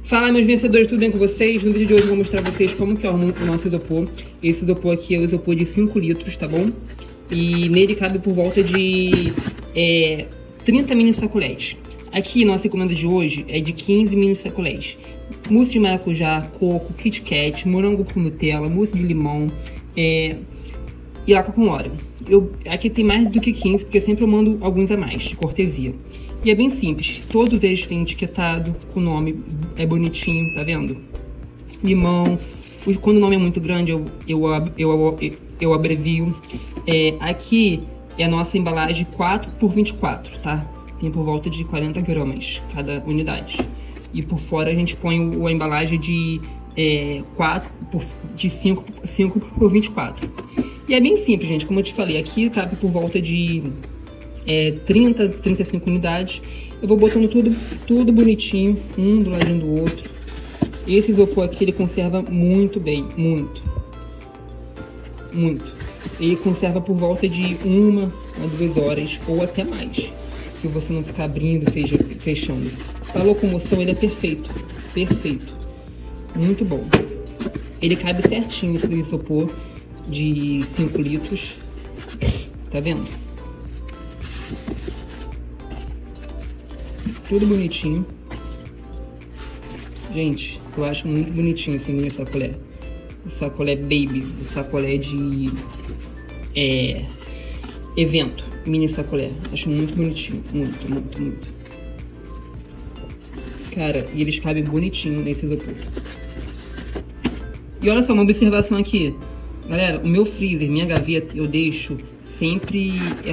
Fala, meus vencedores, tudo bem com vocês? No vídeo de hoje eu vou mostrar pra vocês como que é o nosso isopor. Esse isopor aqui é o isopor de 5 litros, tá bom? E nele cabe por volta de 30 mini sacolés. Aqui, nossa encomenda de hoje é de 15 mini sacolés. Mousse de maracujá, coco, Kit Kat, morango com Nutella, mousse de limão e água com Oreo. Aqui tem mais do que 15, porque sempre eu mando alguns a mais, de cortesia. E é bem simples, todos eles têm etiquetado, o nome é bonitinho, tá vendo? Limão, quando o nome é muito grande eu abrevio. Aqui é a nossa embalagem 4x24, tá? Tem por volta de 40 gramas cada unidade. E por fora a gente põe a embalagem de 5x24. E é bem simples, gente, como eu te falei, aqui cabe por volta de 30, 35 unidades. Eu vou botando tudo bonitinho, um do ladinho do outro. Esse isopor aqui, ele conserva muito bem, muito. Ele conserva por volta de 1 a 2 horas, ou até mais, se você não ficar abrindo e fechando. Para locomoção, ele é perfeito, muito bom. Ele cabe certinho esse isopor de 5 litros, tá vendo? Tudo bonitinho. Gente, eu acho muito bonitinho esse mini sacolé. O sacolé baby, o sacolé de evento, mini sacolé. Acho muito bonitinho, muito. Cara, e eles cabem bonitinho nesse isopor. E olha só, uma observação aqui. Galera, o meu freezer, minha gaveta, eu deixo sempre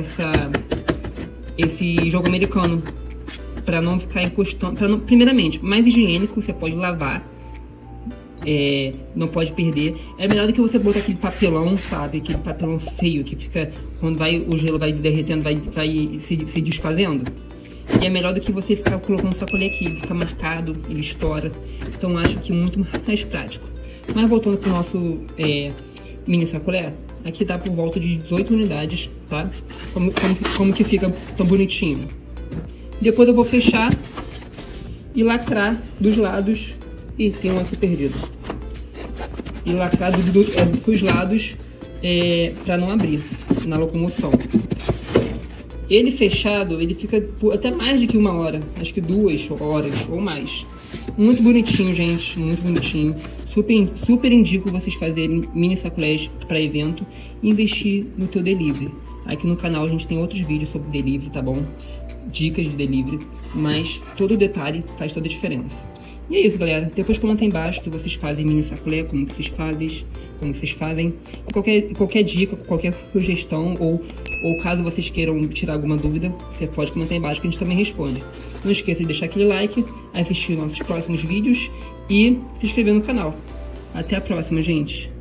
esse jogo americano. Pra não ficar encostando, primeiramente, mais higiênico, você pode lavar, não pode perder. É melhor do que você botar aquele papelão, sabe? Aquele papelão feio que fica, quando o gelo vai derretendo, vai se desfazendo. E é melhor do que você ficar colocando um sacolé aqui, ele fica marcado, ele estoura. Então eu acho que muito mais prático. Mas voltando pro nosso mini sacolé, aqui dá por volta de 18 unidades, tá? Como que fica tão bonitinho. Depois eu vou fechar e lacrar dos lados. Ih, tem um aqui perdido. E lacrar dos lados para não abrir na locomoção. Ele fechado, ele fica por até mais de que 1 hora. Acho que 2 horas ou mais. Muito bonitinho, gente. Muito bonitinho. Super indico vocês fazerem mini sacolés para evento e investir no teu delivery. Aqui no canal a gente tem outros vídeos sobre delivery, tá bom? Dicas de delivery, mas todo detalhe faz toda a diferença. E é isso, galera. Depois comenta aí embaixo se vocês fazem mini sacolé, como vocês fazem. Qualquer dica, qualquer sugestão ou caso vocês queiram tirar alguma dúvida, você pode comentar aí embaixo que a gente também responde. Não esqueça de deixar aquele like, assistir nossos próximos vídeos e se inscrever no canal. Até a próxima, gente!